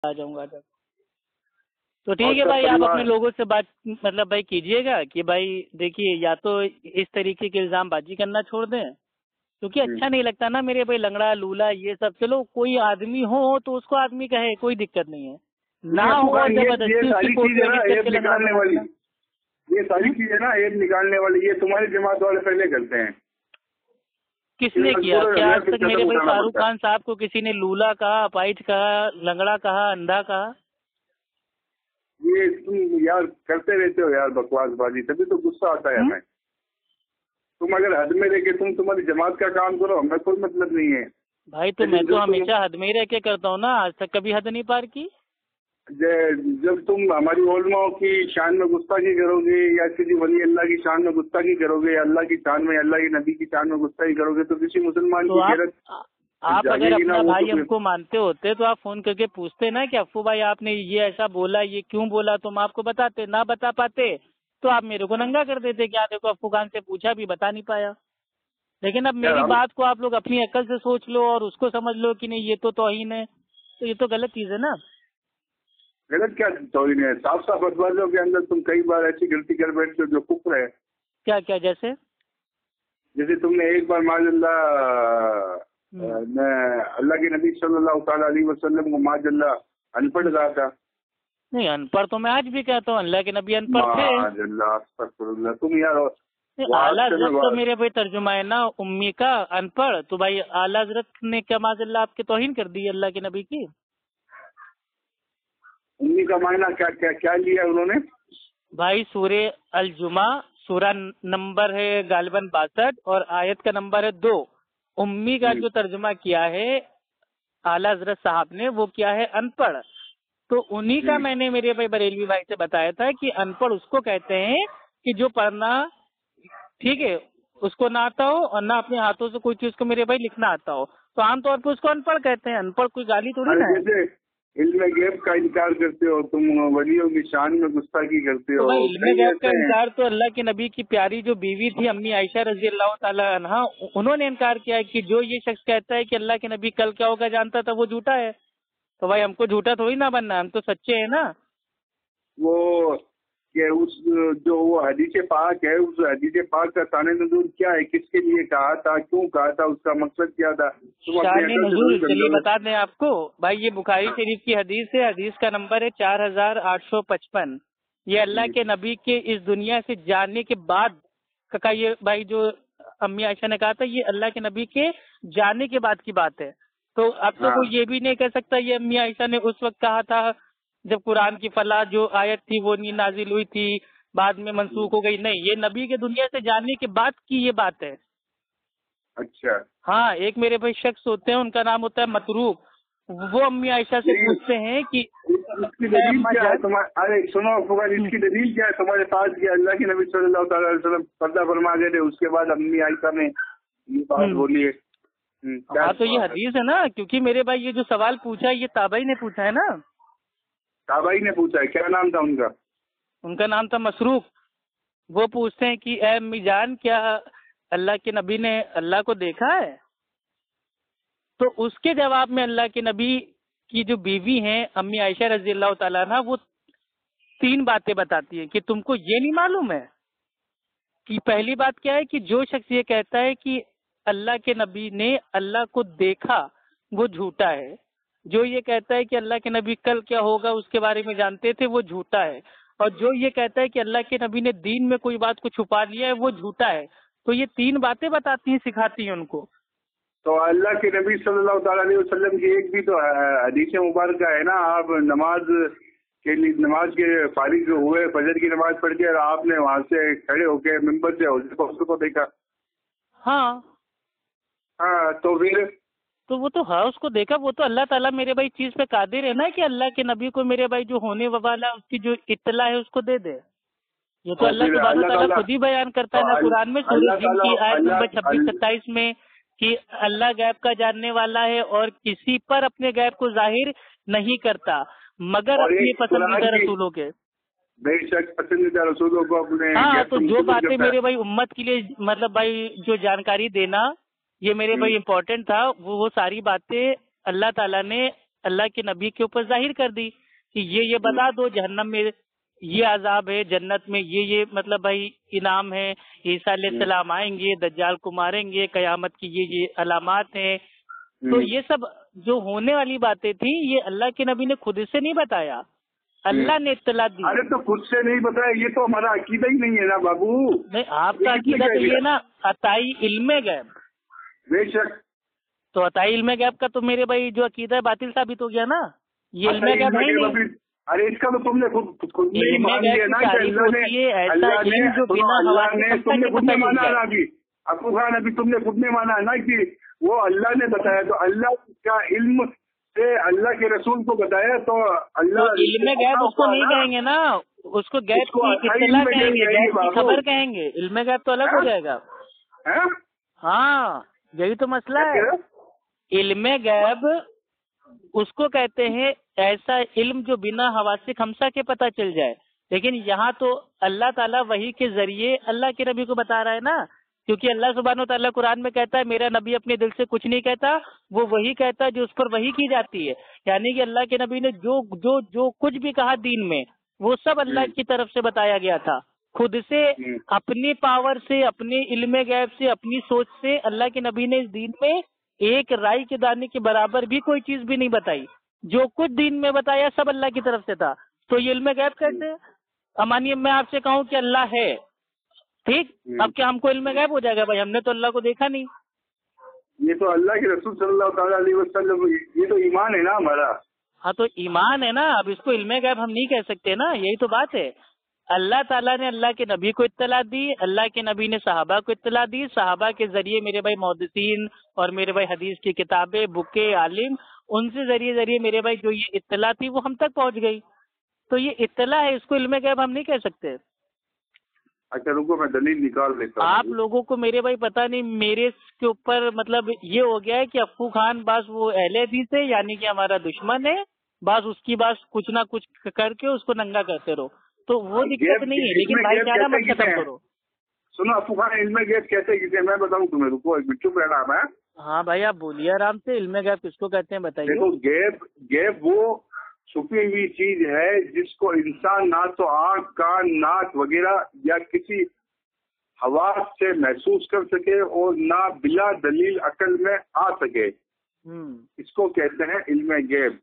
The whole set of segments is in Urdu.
آ جاؤں گا۔ تو ٹھیک ہے بھائی، آپ اپنے لوگوں سے بات مطلب بھائی کیجئے گا کہ بھائی دیکھیے یا تو اس طریقے کے الزام بازی کرنا چھوڑ دیں، کیونکہ اچھا نہیں لگتا نا میرے بھائی لنگڑا لولا یہ سب۔ چلو کوئی آدمی ہو تو اس کو آدمی کہے، کوئی دقت نہیں ہے، نہ ہو زبردستی اس کی فوٹو ایڈٹ کر کے نکالنے والی یہ ساری چیزیں نا ایپ نکالنے والی یہ تمہاری جماعت والے پہلے کرتے ہیں۔ کس نے کیا؟ کیا آج تک میرے بھائی فاروق خان صاحب کو کسی نے لولا کہا، اپائچ کہا، لنگڑا کہا، اندھا کہا؟ یہ تم یار کرتے رہتے ہو یار بکواس بازی، تبھی تو غصہ آتا ہے ہمیں۔ تم اگر حد میں رہ کے تمہاری جماعت کا کام کرو، ہمیں کوئی مطلب نہیں ہے بھائی۔ تو میں تو ہمیشہ حد میں ہی رہ کے کرتا ہوں نا، آج تک کبھی حد نہیں پار کی۔ جب تم ہماری علماء کی شان میں گستاخی کرو گے یا کسی ولی اللہ کی شان میں گستاخی کرو گے یا اللہ کی شان میں اللہ کے نبی کی شان میں گستاخی کرو گے تو کسی مسلمان کی غیرت آپ اگر اپنا بھائی ہم کو مانتے ہوتے تو آپ فون کر کے پوچھتے نا کہ افو بھائی آپ نے یہ ایسا بولا، یہ کیوں بولا، تو ہم آپ کو بتاتے، نہ بتا پاتے تو آپ میرے کو ننگا کر دیتے کہ دیکھو افو خان سے پوچھا بھی بتا نہیں پایا۔ لیکن اب میری بات کو آپ لوگ اپنی عقل سے سوچ لو اور اس کو سمجھ لو کہ نہیں یہ تو توہین ہے، تو یہ تو غلط چیز ہے نا۔ غلط کیا توہین ہے؟ صاف صاف ادوازوں کے اندر تم کئی بار ایسی غلطی کر بیٹھتے ہو جو کفر ہے۔ کیا کیا؟ جیسے تم نے ایک بار معاذ اللہ میں اللہ کے نبی صلی اللہ تعالی علیہ وسلم کو معاذ اللہ ان پڑھ کہا تھا۔ نہیں، ان پڑھ تو میں آج بھی کہتا ہوں، اللہ کے نبی ان پڑھ تھے۔ معاذ اللہ استغفر اللہ۔ تم یار اعلیٰ حضرت تو میرے بھائی ترجمہ ہے نا امی کا ان پڑھ، تو بھائی اعلیٰ حضرت نے کیا معاذ اللہ آپ کی توہین کر دی اللہ کے نبی کی؟ امی کا معنی کیا لیا انہوں نے؟ بھائی سورہ الجمعہ سورہ نمبر ہے غالباً 62 اور آیت کا نمبر ہے 2۔ امی کا جو ترجمہ کیا ہے اعلیٰ حضرت صاحب نے وہ کیا ہے ان پڑھ۔ تو انہی کا میں نے میرے بھائی بریلوی بھائی سے بتایا تھا کہ ان پڑھ اس کو کہتے ہیں کہ جو پڑھنا ٹھیک ہے اس کو نہ آتا ہو اور نہ اپنے ہاتھوں سے کوئی چیز کو میرے بھائی لکھنا آتا ہو، تو عام طور پہ اس کو ان پڑھ کہتے ہیں۔ ان پڑھ کوئی گالی تھوڑی نا ہے۔ علم غیب کا انکار کرتے ہو تم، ولیوں کی شان میں گستاخی کرتے ہو۔ علم غیب کا انکار تو اللہ کے نبی کی پیاری جو بیوی تھی امی عائشہ رضی اللہ تعالی عنہا، انہوں نے انکار کیا ہے کہ جو یہ شخص کہتا ہے کہ اللہ کے نبی کل کیا ہوگا جانتا تھا وہ جھوٹا ہے۔ تو بھائی ہم کو جھوٹا تھوڑی نہ بننا، ہم تو سچے ہیں نا۔ وہ کہ اس جو وہ حدیث پاک ہے، اس حدیث پاک کا شان نزول کیا ہے، کس کے لیے کہا تھا، کیوں کہا تھا، اس کا مقصد کیا تھا؟ شان نزول چلیے بتا دیں آپ کو بھائی، یہ بخاری شریف کی حدیث ہے، حدیث کا نمبر ہے 4855۔ یہ اللہ کے نبی کے اس دنیا سے جانے کے بعد کا یہ بھائی جو امی عائشہ نے کہا تھا یہ اللہ کے نبی کے جانے کے بعد کی بات ہے۔ تو اب تو کوئی یہ بھی نہیں کہہ سکتا یہ امی عائشہ نے اس وقت کہا تھا جب قرآن کی فلاح جو آیت تھی وہ نہیں نازل ہوئی تھی، بعد میں منسوخ ہو گئی۔ نہیں، یہ نبی کے دنیا سے جانے کے بعد کی یہ بات ہے۔ اچھا ہاں، ایک میرے بھائی شخص ہوتے ہیں ان کا نام ہوتا ہے متروک، وہ امی عائشہ سے پوچھتے ہیں کہ اس کی دلیل کیا ہے؟ ارے سنو اس کی دلیل کیا ہے تمہارے پاس کہ اللہ کے نبی صلی اللہ تعالی علیہ وسلم پردہ فرما گئے تھے، اس کے بعد امی عائشہ نے یہ بات بولی ہے؟ ہاں تو یہ حدیث ہے نا، کیونکہ میرے بھائی یہ جو سوال پوچھا یہ تابعی نے پوچھا ہے نا۔ تابعی نے پوچھا ہے؟ کیا نام تھا ان کا؟ ان کا نام تھا مسروق۔ وہ پوچھتے ہیں کہ اے امی جان کیا اللہ کے نبی نے اللہ کو دیکھا ہے؟ تو اس کے جواب میں اللہ کے نبی کی جو بیوی ہیں امی عائشہ رضی اللہ تعالیٰ عنہ وہ 3 باتیں بتاتی ہیں کہ تم کو یہ نہیں معلوم ہے کہ پہلی بات کیا ہے کہ جو شخص یہ کہتا ہے کہ اللہ کے نبی نے اللہ کو دیکھا وہ جھوٹا ہے، جو یہ کہتا ہے کہ اللہ کے نبی کل کیا ہوگا اس کے بارے میں جانتے تھے وہ جھوٹا ہے، اور جو یہ کہتا ہے کہ اللہ کے نبی نے دین میں کوئی بات کو چھپا لیا ہے وہ جھوٹا ہے۔ تو یہ 3 باتیں بتاتی ہیں، سکھاتی ہیں ان کو۔ تو اللہ کے نبی صلی اللہ تعالی علیہ وسلم کی ایک بھی تو حدیث مبارکہ ہے نا، آپ نماز کے فارغ جو ہوئے فجر کی نماز پڑھ کے اور آپ نے وہاں سے کھڑے ہو کے ممبر سے حضرت کو دیکھا۔ ہاں تو پھر تو وہ تو اس کو دیکھا، وہ تو اللہ تعالیٰ میرے بھائی چیز پہ قادر ہے نا کہ اللہ کے نبی کو میرے بھائی جو ہونے والا ہے اس کی جو اطلاع ہے اس کو دے دے۔ یہ تو اللہ سبحانہ تعالیٰ خود ہی بیان کرتا ہے نا قرآن میں سورہ جن کی آیت نمبر 26-27 میں کہ اللہ غیب کا جاننے والا ہے اور کسی پر اپنے غیب کو ظاہر نہیں کرتا مگر اپنے پسندیدہ رسولوں کے۔ بے شک پسندیدہ رسولوں کو اپنے۔ ہاں تو جو باتیں میرے بھائی امت کے لیے مطلب بھائی جو جانکاری دینا یہ میرے بھائی امپورٹنٹ تھا، وہ ساری باتیں اللہ تعالیٰ نے اللہ کے نبی کے اوپر ظاہر کر دی کہ یہ بتا دو جہنم میں یہ عذاب ہے، جنت میں یہ مطلب بھائی انعام ہے، عیسیٰ علیہ السلام آئیں گے، دجال کو ماریں گے، قیامت کی یہ علامات ہیں. تو یہ سب جو ہونے والی باتیں تھیں یہ اللہ کے نبی نے خود سے نہیں بتایا، اللہ نے اطلاع دی. ارے تو خود سے نہیں بتایا، یہ تو ہمارا عقیدہ ہی نہیں ہے نا بابو. نہیں آپ کا عقیدہ تو یہ نا عطائی علم غیب. بے شک. تو عطائی علم غیب کا تو میرے بھائی جو عقیدہ ہے باطل ثابت ہو گیا نا. یہ علم غیب ہے نہیں. ارے اس کا تو تم نے خود نہیں مان لیا نا کہ اللہ نے تم نے خود نے مانا نا. ابھی ابو خان ابھی تم نے خود نے مانا نا کہ وہ اللہ نے بتایا، تو اللہ کا علم سے اللہ کے رسول کو بتایا تو اللہ علم غیب اس کو نہیں کہیں گے نا، اس کو غیب کی اطلاع کہیں گے، غیب کی خبر کہیں گے. علم غیب تو الگ ہو جائے گا. ہاں یہی تو مسئلہ ہے. علم غیب اس کو کہتے ہیں ایسا علم جو بنا حواس خمسہ کے پتہ چل جائے. لیکن یہاں تو اللہ تعالیٰ وحی کے ذریعے اللہ کے نبی کو بتا رہا ہے نا، کیونکہ اللہ سبحانہ و تعالیٰ قرآن میں کہتا ہے میرا نبی اپنے دل سے کچھ نہیں کہتا، وہ وہی کہتا ہے جو اس پر وحی کی جاتی ہے. یعنی کہ اللہ کے نبی نے جو کچھ بھی کہا دین میں وہ سب اللہ کی طرف سے بتایا گیا تھا. خود سے اپنی پاور سے، اپنے علم غیب سے، اپنی سوچ سے اللہ کے نبی نے اس دین میں ایک رائی کے دانے کے برابر بھی کوئی چیز بھی نہیں بتائی. جو کچھ دین میں بتایا سب اللہ کی طرف سے تھا. تو یہ علم غیب کہتے ہیں. امانی میں آپ سے کہوں کہ اللہ ہے، ٹھیک، اب کیا ہم کو علم غیب ہو جائے گا؟ بھائی ہم نے تو اللہ کو دیکھا نہیں. یہ تو اللہ کے رسول صلی اللہ تعالیٰ علیہ وسلم، یہ تو ایمان ہے نا ہمارا. ہاں تو ایمان ہے نا، اب اس کو علم غیب ہم نہیں کہہ سکتے نا، یہی تو بات ہے. اللہ تعالیٰ نے اللہ کے نبی کو اطلاع دی، اللہ کے نبی نے صحابہ کو اطلاع دی، صحابہ کے ذریعے میرے بھائی محدثین اور میرے بھائی حدیث کی کتابیں، بکیں، عالم، ان سے ذریعے میرے بھائی جو یہ اطلاع تھی وہ ہم تک پہنچ گئی. تو یہ اطلاع ہے، اس کو علم غیب ہم نہیں کہہ سکتے. اچھا رکو میں دلیل نکال لیتا ہوں. آپ لوگوں کو میرے بھائی پتہ نہیں میرے کے اوپر مطلب یہ ہو گیا ہے کہ افو خان بس وہ اہل حدیث ہے، یعنی کہ ہمارا دشمن ہے، بس اس کی بات کچھ نہ کچھ کر کے اس کو ننگا کرتے رہو. تو وہ دقت نہیں ہے، لیکن بھائی چارہ مت ختم کرو. سنو افو خان علم غیب کیسے کسے میں بتاؤں تمہیں، رکو ایک منٹ چپ رہنا ہے. ہاں بھائی آپ بولیے آرام سے. علم غیب کس کو کہتے ہیں بتائیے. دیکھو غیب وہ چھپی ہوئی چیز ہے جس کو انسان نہ تو آنکھ، کان، ناک وغیرہ یا کسی حواس سے محسوس کر سکے اور نہ بلا دلیل عقل میں آ سکے. اس کو کہتے ہیں علم غیب.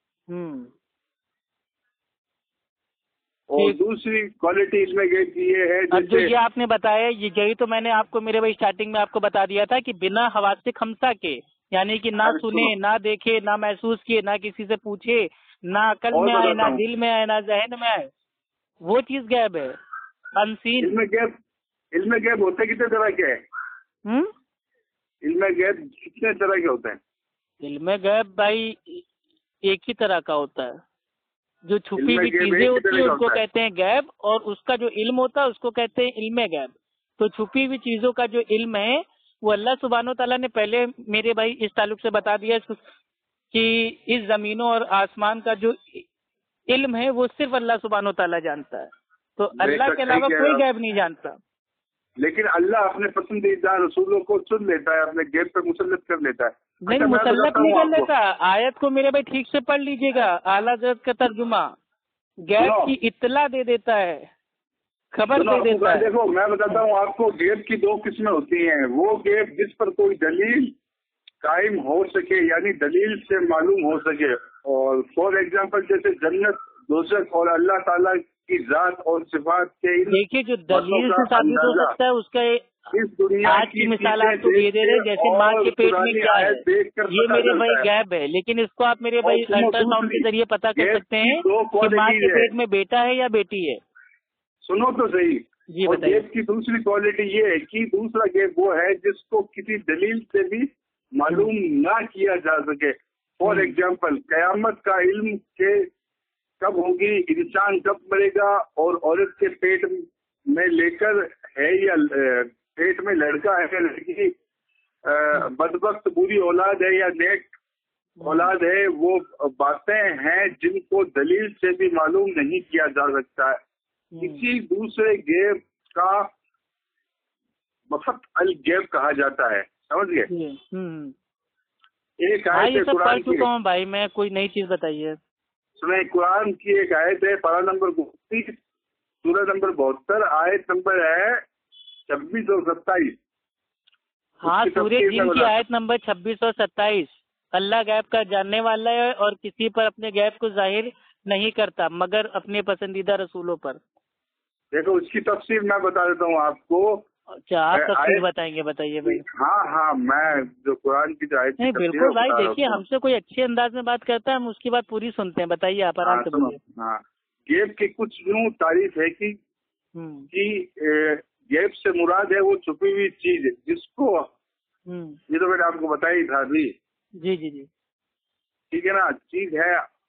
اور دوسری کوالٹی علم غیب کی یہ ہے جو یہ آپ نے بتایا، یہی تو میں نے آپ کو میرے بھائی اسٹارٹنگ میں آپ کو بتا دیا تھا کہ بنا حواس خمسہ کے، یعنی کہ نہ سنے، نہ دیکھے، نہ محسوس کیے، نہ کسی سے پوچھے، نہ عقل میں آئے، نہ دل میں آئے، نہ ذہن میں آئے، وہ چیز غیب ہے. انسین علم غیب ہوتے کتنے طرح کے ہیں؟ علم غیب کتنے طرح کے ہوتے ہیں؟ علم غیب بھائی ایک ہی طرح کا ہوتا ہے. جو چھپی ہوئی چیزیں ہوتی ہیں اس کو کہتے ہیں غیب، اور اس کا جو علم ہوتا ہے اس کو کہتے ہیں علم غیب. تو چھپی ہوئی چیزوں کا جو علم ہے وہ اللہ سبحانہ و تعالیٰ نے پہلے میرے بھائی اس تعلق سے بتا دیا کہ اس زمینوں اور آسمان کا جو علم ہے وہ صرف اللہ سبحانہ و تعالیٰ جانتا ہے. تو اللہ کے علاوہ کوئی غیب نہیں جانتا. لیکن اللہ اپنے پسندیدہ رسولوں کو چن لیتا ہے، اپنے غیب پہ مسلط کر لیتا ہے. نہیں مسلط نہیں کر لیتا. آیت کو میرے بھائی ٹھیک سے پڑھ لیجئے گا، اعلیٰ حضرت کا ترجمہ. غیب کی اطلاع دے دیتا ہے، خبر دے دیتا ہے. دیکھو میں بتاتا ہوں آپ کو، غیب کی دو قسمیں ہوتی ہیں. وہ غیب جس پر کوئی دلیل قائم ہو سکے، یعنی دلیل سے معلوم ہو سکے. اور فار ایگزامپل جیسے جنت، دوزخ اور اللہ تعالیٰ کی ذات اور صفات کے، دیکھیے جو دلیل سے ثابت ہو سکتا ہے اس کا اس دنیا آج کی مثال آپ کو یہ دے رہے، جیسے ماں کے پیٹ میں کیا ہے یہ میرے بھائی غیب ہے. لیکن اس کو آپ میرے بھائی الٹرا ساؤنڈ کے ذریعے پتا کر سکتے ہیں کہ ماں کے پیٹ میں بیٹا ہے یا بیٹی ہے. سنو تو صحیح. جی بتائیے. غیب کی دوسری کوالٹی یہ ہے کہ دوسرا غیب وہ ہے جس کو کسی دلیل سے بھی معلوم نہ کیا جا سکے. فار ایگزامپل قیامت کا علم کہ کب ہوگی، انسان کب مرے گا، اور عورت کے پیٹ میں لے کر ہے یا پیٹ میں لڑکا ہے یا لڑکی، بدبخت بری اولاد ہے یا نیک اولاد ہے، وہ باتیں ہیں جن کو دلیل سے بھی معلوم نہیں کیا جا سکتا ہے. کسی دوسرے غیب کا مفت الغیب کہا جاتا ہے، سمجھ گئے. ایک ہاں آیت یہ ہے سب پڑھ قرآن کی، چکا ہوں بھائی میں، کوئی نئی چیز بتائیے. سنیں، قرآن کی ایک آیت ہے پارہ نمبر 32 سورہ نمبر 72 آیت نمبر ہے 26 اور 27. ہاں سورہ جن کی آیت نمبر 26 اور 27. اللہ غیب کا جاننے والا ہے اور کسی پر اپنے غیب کو ظاہر نہیں کرتا مگر اپنے پسندیدہ رسولوں پر. دیکھو اس کی تفسیر میں بتا دیتا ہوں آپ کو. اچھا آپ تفسیر بتائیں گے، بتائیے بھائی. ہاں میں جو قرآن کی جو آیت کی نہیں تفسیر بالکل بھائی، بتا رہا دیکھیے ہوں. ہم سے کوئی اچھے انداز میں بات کرتا ہے، ہم اس کی بات پوری سنتے ہیں. بتائیے آپ آرام سے بولیے. ہاں، غیب کی کچھ یوں تعریف ہے کہ غیب سے مراد ہے وہ چھپی ہوئی چیز جس کو، یہ تو میں نے آپ کو بتائی تھا ابھی. جی جی جی ٹھیک ہے نا. چیز ہے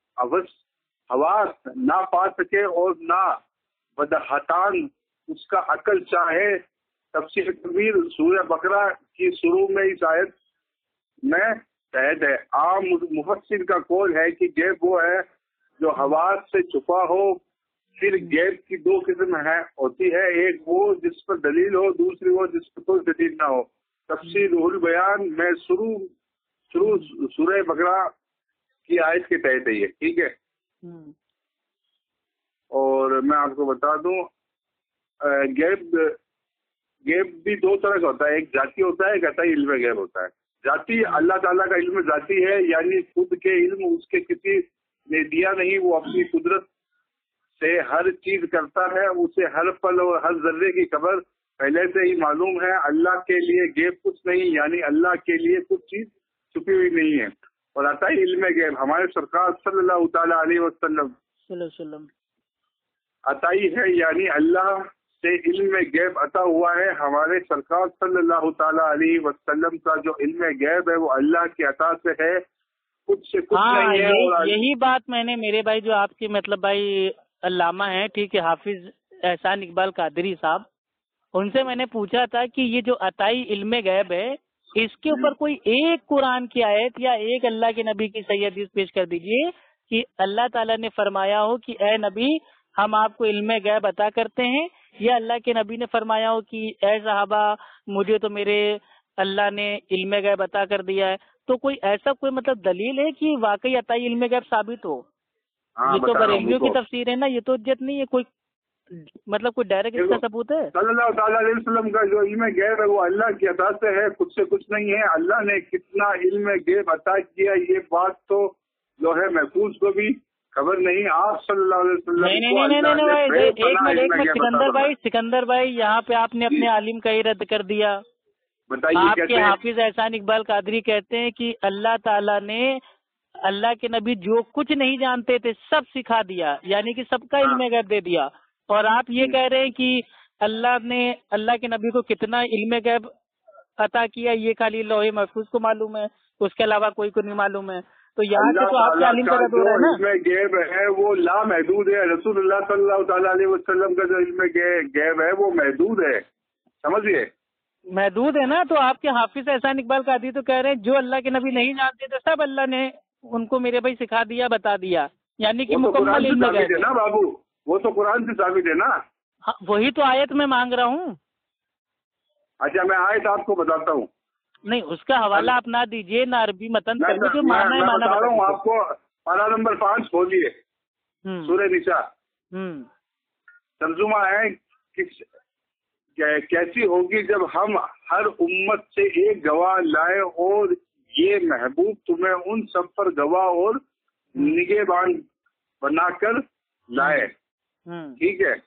حواس نہ پا سکے اور نہ بدہتان اس کا عقل چاہے. تفسیر کبیر سورہ بقرہ کی شروع میں اس آیت میں شاید ہے. عام مفسر کا قول ہے کہ غیب وہ ہے جو حواس سے چھپا ہو. پھر غیب کی دو قسم ہوتی ہے، ایک وہ جس پر دلیل ہو، دوسری وہ جس پر کوئی دلیل نہ ہو. تفسیر روح البیان میں شروع سورہ بقرہ کی آیت کے تحت ہے. ٹھیک ہے. اور میں آپ کو بتا دوں غیب بھی دو طرح کا ہوتا ہے، ایک ذاتی ہوتا ہے، ایک عطائی علم غیب ہوتا ہے. ذاتی اللہ تعالیٰ کا علم ذاتی ہے، یعنی خود کے علم اس کے کسی نے دیا نہیں. وہ اپنی قدرت سے ہر چیز کرتا ہے، اسے ہر پل اور ہر ذرے کی خبر پہلے سے ہی معلوم ہے. اللہ کے لیے غیب کچھ نہیں، یعنی اللہ کے لیے کچھ چیز چھپی ہوئی نہیں ہے. اور عطائی علم غیب ہمارے سرکار صلی اللہ تعالیٰ علیہ وسلم عطائی ہے، یعنی اللہ سے علم غیب عطا ہوا ہے. ہمارے سرکار صلی اللہ تعالیٰ علیہ وسلم کا جو علم غیب ہے وہ اللہ کی عطا سے ہے، کچھ سے کچھ نہیں ہے. اور یہی بات میں نے میرے بھائی جو آپ کے مطلب بھائی علامہ ہیں، ٹھیک ہے، حافظ احسان اقبال قادری صاحب، ان سے میں نے پوچھا تھا کہ یہ جو عطائی علم غیب ہے اس کے اوپر کوئی ایک قرآن کی آیت یا ایک اللہ کے نبی کی صحیح حدیث پیش کر دیجئے کہ اللہ تعالیٰ نے فرمایا ہو کہ اے نبی ہم آپ کو علم غیب عطا کرتے ہیں، یا اللہ کے نبی نے فرمایا ہو کہ اے صحابہ مجھے تو میرے اللہ نے علم غیب عطا کر دیا ہے. تو کوئی ایسا کوئی مطلب دلیل ہے کہ واقعی عطائی علم غیب ثابت ہو؟ یہ تو بریلویوں کی تفسیر ہے نا، یہ تو حجت نہیں ہے. کوئی مطلب کوئی ڈائریکٹ اس کا ثبوت ہے؟ صلی اللہ تعالیٰ علیہ وسلم کا جو علم غیب ہے وہ اللہ کی عطا سے ہے، خود سے کچھ نہیں ہے. اللہ نے کتنا علم غیب عطا کیا یہ بات تو جو ہے محفوظ کو بھی خبر نہیں. آپ صلی اللہ علیہ وسلم نہیں سکندر بھائی یہاں پہ آپ نے اپنے عالم کا ہی رد کر دیا. آپ کے حافظ احسان اقبال قادری کہتے ہیں کہ اللہ تعالیٰ نے اللہ کے نبی جو کچھ نہیں جانتے تھے سب سکھا دیا، یعنی کہ سب کا علم غیب دے دیا. اور آپ یہ کہہ رہے ہیں کہ اللہ نے اللہ کے نبی کو کتنا علم غیب عطا کیا یہ خالی لوح محفوظ کو معلوم ہے، اس کے علاوہ کوئی کو نہیں معلوم ہے. تو یہاں سے تو آپ کے عالم کا رد ہو رہا ہے نا. علم غیب ہے وہ لامحدود ہے. رسول اللہ صلی اللہ تعالیٰ علیہ وسلم کا جو علم غیب ہے وہ محدود ہے، سمجھیے. محدود ہے نا. تو آپ کے حافظ احسان اقبال قادری تو کہہ رہے ہیں جو اللہ کے نبی نہیں جانتے تھے سب اللہ نے ان کو میرے بھائی سکھا دیا، بتا دیا، یعنی کہ مکمل علم غیب ہے نا بابو. وہ تو قرآن سے ثابت ہے نا. وہی تو آیت میں مانگ رہا ہوں. اچھا میں آیت آپ کو بتاتا ہوں. نہیں اس کا حوالہ آپ نہ دیجیے نہ عربی متن کر لیجیے. میں بتا رہا ہوں آپ کو. پارہ نمبر 5 کھولیے، سورہ نساء. ترجمہ ہے کیسی ہوگی جب ہم ہر امت سے ایک گواہ لائے اور یہ محبوب تمہیں ان سب پر گواہ اور نگہبان بنا کر لائے. ٹھیک ہے.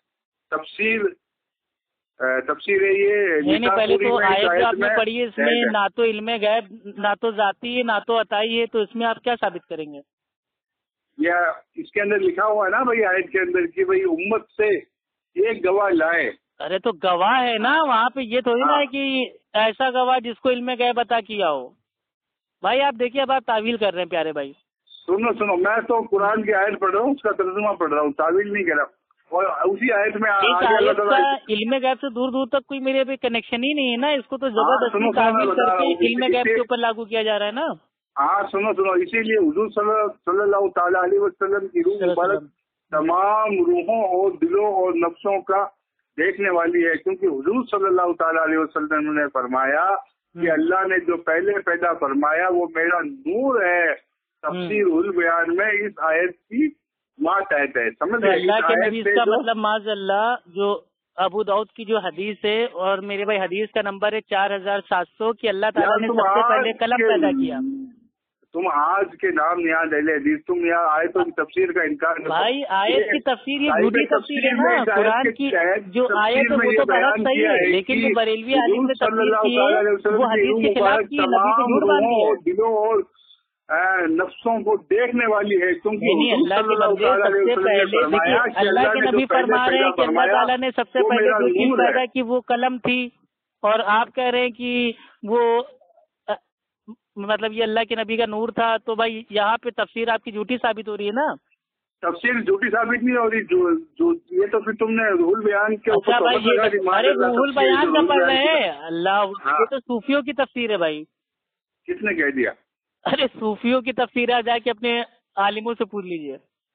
تفسیر ہے یہ. نہیں پہلے تو آیت جو آپ نے پڑھی ہے اس میں نہ تو علم غیب نہ تو ذاتی ہے نہ تو عطائی ہے، تو اس میں آپ کیا ثابت کریں گے؟ یا اس کے اندر لکھا ہوا ہے نا بھائی آیت کے اندر کہ بھائی امت سے ایک گواہ لائے. ارے تو گواہ ہے نا وہاں پہ، یہ تھوڑی نا ہے کہ ایسا گواہ جس کو علم غیب عطا کیا ہو. بھائی آپ دیکھیے اب آپ تعویل کر رہے ہیں پیارے بھائی. سنو میں تو قرآن کی آیت پڑھ رہا ہوں، اس کا ترجمہ پڑھ رہا ہوں، تعویل نہیں کر رہا. اور اسی آیت میں علم غیب سے دور دور تک کوئی میرے کنیکشن ہی نہیں ہے نا. اس کو تو زبردستی تعویل کر کے علم غیب کے اوپر لاگو کیا جا رہا ہے نا. ہاں سنو اسی لیے حضور صلی اللہ تعالیٰ علیہ وسلم کی روح مبارک تمام روحوں اور دلوں اور نفسوں کا دیکھنے والی ہے، کیونکہ حضور صلی اللہ تعالیٰ علیہ وسلم نے فرمایا کہ اللہ نے جو پہلے پیدا فرمایا وہ میرا نور ہے، تفسیر البیان میں اس آیت کی ماتحت ہے. سمجھ گئے؟ اللہ کے نبی کا مطلب معاذ اللہ جو ابو داؤد کی جو حدیث ہے، اور میرے بھائی حدیث کا نمبر ہے 4700 کہ اللہ تعالیٰ نے سب سے پہلے قلم پیدا کیا. تم آج کے نام یاد اہل حدیث، تم یہاں آیتوں کی تفسیر کا انکار بھائی آیت کی تفسیر یہ جھوٹی تفسیر ہے نا. قرآن کی جو آیت ہے وہ تو بہت صحیح ہے، لیکن جو بریلوی عالم نے تفسیر کی ہے وہ حدیث کے خلاف کی، نبی کو جھوٹ باندھ دیا. دلوں اور نفسوں کو دیکھنے والی ہے. نہیں اللہ کے بندے سب سے پہلے دیکھیے اللہ کے نبی فرما رہے ہیں کہ اللہ تعالیٰ نے سب سے پہلے جو چیز پیدا کی وہ قلم تھی، اور آپ کہہ رہے ہیں کہ وہ مطلب یہ اللہ کے نبی کا نور تھا. تو بھائی یہاں پہ تفسیر آپ کی جھوٹی ثابت ہو رہی ہے نا. تفسیر جھوٹی ثابت نہیں ہو رہی، یہ تو پھر تم نے روح البیان کے اوپر. اچھا بھائی ارے روح البیان کا پڑھ رہے ہیں اللہ، یہ تو صوفیوں کی تفسیر ہے بھائی. کس نے کہہ دیا؟ ارے صوفیوں کی تفسیر آ جا کے اپنے عالموں سے پوچھ لیجئے.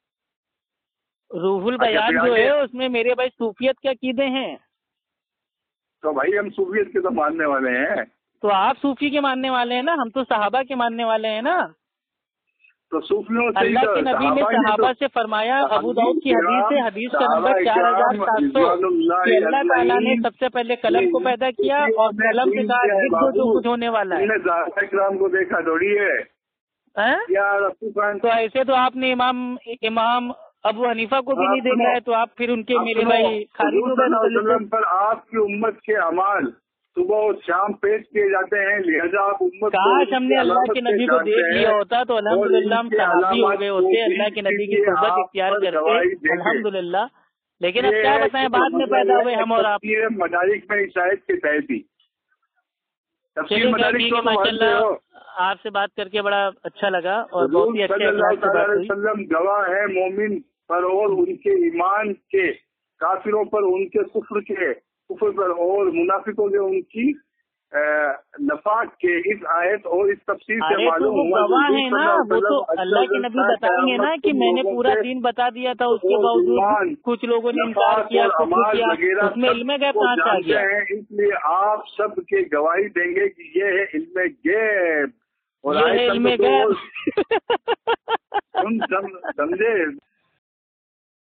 روح البیان جو ہے اس میں میرے بھائی صوفیت کے عقیدے ہیں. تو بھائی ہم صوفیت کے تو ماننے والے ہیں. تو آپ صوفی کے ماننے والے ہیں نا، ہم تو صحابہ کے ماننے والے ہیں نا. تو صوفیوں سے اللہ کے نبی نے صحابہ سے فرمایا، ابو داؤد کی حدیث ہے، حدیث کا نمبر 4700 کہ اللہ تعالیٰ نے سب سے پہلے قلم کو پیدا کیا اور قلم کے ساتھ جو کچھ ہونے والا ہے. صحابہ کرام کو دیکھا تھوڑی ہے. تو ایسے تو آپ نے امام ابو حنیفہ کو بھی نہیں دیکھا ہے، تو آپ پھر ان کے میرے بھائی خالد پر آپ کی امت کے اعمال صبح اور شام پیش کیے جاتے ہیں، لہذا آپ امت کاش ہم نے اللہ کے نبی کو دیکھ لیا ہوتا تو الحمدللہ ہم صحابی ہو گئے ہوتے، اللہ کے نبی کی صحبت اختیار کرتے الحمدللہ. لیکن اب کیا بتائیں، بعد میں پیدا ہوئے ہم اور آپ. مدارک میں شاید کے تحت ہی ماشاء اللہ آپ سے بات کر کے بڑا اچھا لگا اور بہت ہی اچھے وسلم گواہ ہے مومن پر اور ان کے ایمان کے، کافروں پر ان کے کفر پر اور منافقوں کے ان کی نفاق کے. اس آیت اور اس تفسیر سے معلوم ہوا گواہ ہے نا، وہ تو اللہ کے نبی بتائیں گے نا کہ میں نے پورا دین بتا دیا تھا، اس کے باوجود کچھ لوگوں نے انکار کیا، اس میں علم غیب کہاں سے آ گیا. اس لیے آپ سب کے گواہی دیں گے کہ یہ ہے علم غیب. اور علم غیب سمجھے.